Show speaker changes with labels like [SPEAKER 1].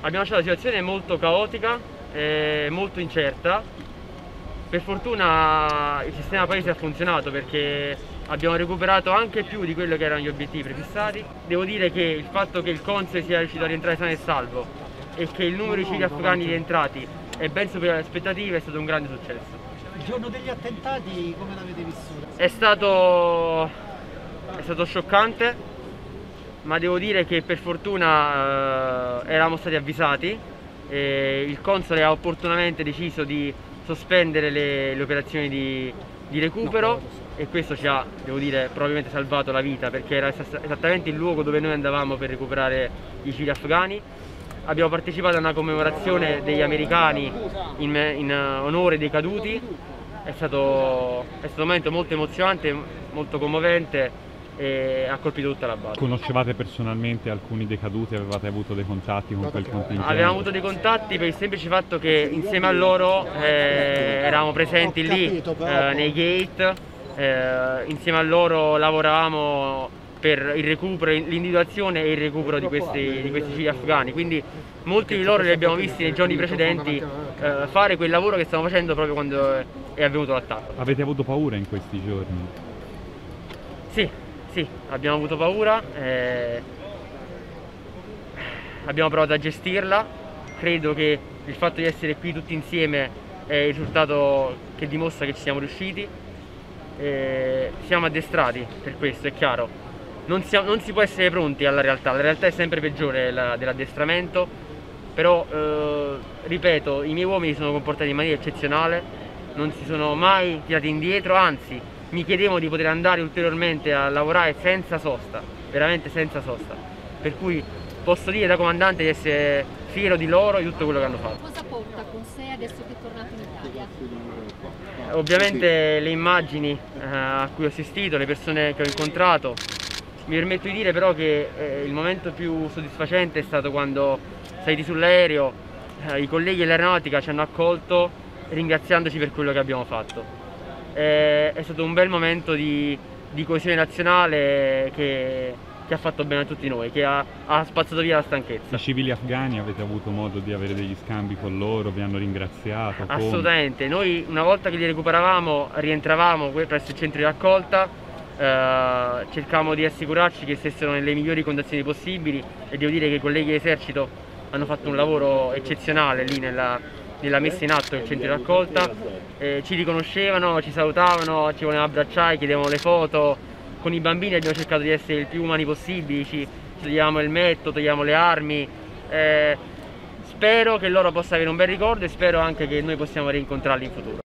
[SPEAKER 1] Abbiamo lasciato una situazione molto caotica, molto incerta. Per fortuna il sistema paese ha funzionato perché abbiamo recuperato anche più di quello che erano gli obiettivi prefissati. Devo dire che il fatto che il Console sia riuscito a rientrare sano e salvo e che il numero di civili afghani rientrati è ben superiore alle aspettative è stato un grande successo.
[SPEAKER 2] Il giorno degli attentati come l'avete vissuto?
[SPEAKER 1] È stato scioccante, ma devo dire che per fortuna eravamo stati avvisati e il console ha opportunamente deciso di sospendere le operazioni di recupero e questo ci ha, devo dire, probabilmente salvato la vita perché era esattamente il luogo dove noi andavamo per recuperare i civili afghani. Abbiamo partecipato a una commemorazione degli americani in onore dei caduti. È stato un momento molto emozionante, molto commovente e ha colpito tutta la base.
[SPEAKER 3] Conoscevate personalmente alcuni dei caduti? Avevate avuto dei contatti con quel contingente?
[SPEAKER 1] Avevamo avuto dei contatti per il semplice fatto che insieme a loro eravamo presenti lì nei gate, insieme a loro lavoravamo per il recupero, l'individuazione e il recupero di questi civili afghani, quindi molti di loro li abbiamo visti nei giorni precedenti fare quel lavoro che stavamo facendo proprio quando è avvenuto l'attacco.
[SPEAKER 3] Avete avuto paura in questi giorni?
[SPEAKER 1] Sì, abbiamo avuto paura, abbiamo provato a gestirla, credo che il fatto di essere qui tutti insieme è il risultato che dimostra che ci siamo riusciti, siamo addestrati per questo, è chiaro. Non si può essere pronti alla realtà è sempre peggiore dell'addestramento, però ripeto, i miei uomini si sono comportati in maniera eccezionale, non si sono mai tirati indietro, anzi mi chiedevano di poter andare ulteriormente a lavorare senza sosta, veramente senza sosta, per cui posso dire da comandante di essere fiero di loro e di tutto quello che hanno fatto.
[SPEAKER 4] Cosa porta con sé adesso che è tornato in Italia?
[SPEAKER 1] Ovviamente le immagini a cui ho assistito, le persone che ho incontrato. Mi permetto di dire però che il momento più soddisfacente è stato quando saliti sull'aereo, i colleghi dell'aeronautica ci hanno accolto ringraziandoci per quello che abbiamo fatto. È stato un bel momento di coesione nazionale che ha fatto bene a tutti noi, che ha spazzato via la stanchezza.
[SPEAKER 3] I civili afghani avete avuto modo di avere degli scambi con loro? Vi hanno ringraziato?
[SPEAKER 1] Assolutamente, noi una volta che li recuperavamo rientravamo presso il centro di raccolta, cercavamo di assicurarci che stessero nelle migliori condizioni possibili e devo dire che i colleghi dell'esercito hanno fatto un lavoro eccezionale lì nella messa in atto del centro di raccolta, ci riconoscevano, ci salutavano, ci volevano abbracciare, chiedevano le foto. Con i bambini abbiamo cercato di essere il più umani possibili, ci togliamo il metto, togliamo le armi. Spero che loro possano avere un bel ricordo e spero anche che noi possiamo rincontrarli in futuro.